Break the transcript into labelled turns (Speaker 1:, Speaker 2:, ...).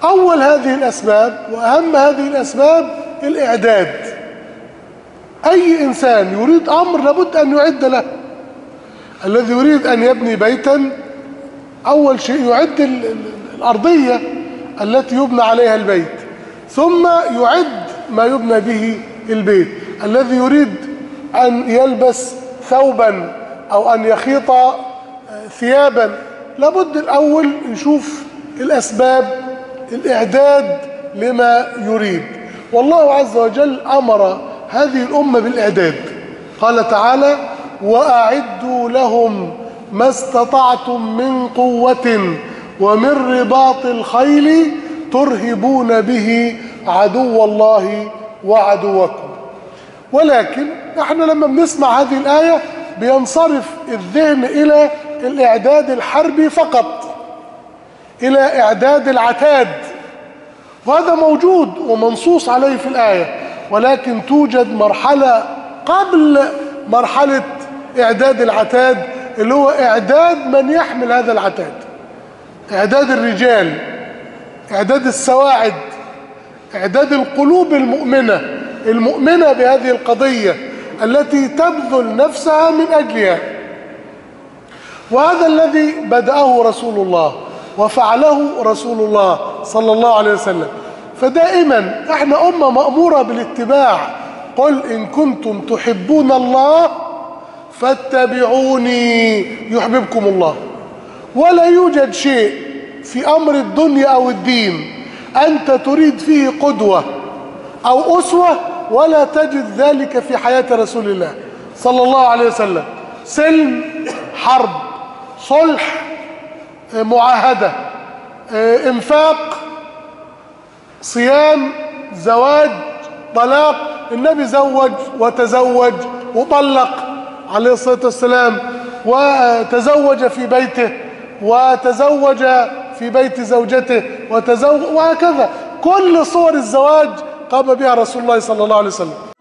Speaker 1: أول هذه الأسباب وأهم هذه الأسباب الإعداد. أي إنسان يريد أمر لابد أن يعد له. الذي يريد أن يبني بيتا أول شيء يعد الأرضية التي يبنى عليها البيت، ثم يعد ما يبنى به البيت. الذي يريد أن يلبس ثوبا أو أن يخيط ثيابا لابد الأول يشوف الأسباب، الإعداد لما يريد. والله عز وجل أمر هذه الأمة بالإعداد. قال تعالى: وأعدوا لهم ما استطعتم من قوة ومن رباط الخيل ترهبون به عدو الله وعدوكم. ولكن احنا لما بنسمع هذه الآية بينصرف الذهن إلى الإعداد الحربي فقط، إلى إعداد العتاد، وهذا موجود ومنصوص عليه في الآية، ولكن توجد مرحلة قبل مرحلة إعداد العتاد اللي هو إعداد من يحمل هذا العتاد، إعداد الرجال، إعداد السواعد، إعداد القلوب المؤمنة بهذه القضية التي تبذل نفسها من أجلها. وهذا الذي بدأه رسول الله وفعله رسول الله صلى الله عليه وسلم. فدائما احنا أمة مأمورة بالاتباع. قل إن كنتم تحبون الله فاتبعوني يحببكم الله. ولا يوجد شيء في أمر الدنيا أو الدين أنت تريد فيه قدوة أو أسوة ولا تجد ذلك في حياة رسول الله صلى الله عليه وسلم. سلم، حرب، صلح، معاهدة، انفاق، صيام، زواج، طلاق. النبي زوج وتزوج وطلق عليه الصلاة والسلام، وتزوج في بيته وتزوج في بيت زوجته وهكذا. كل صور الزواج قام بها رسول الله صلى الله عليه وسلم.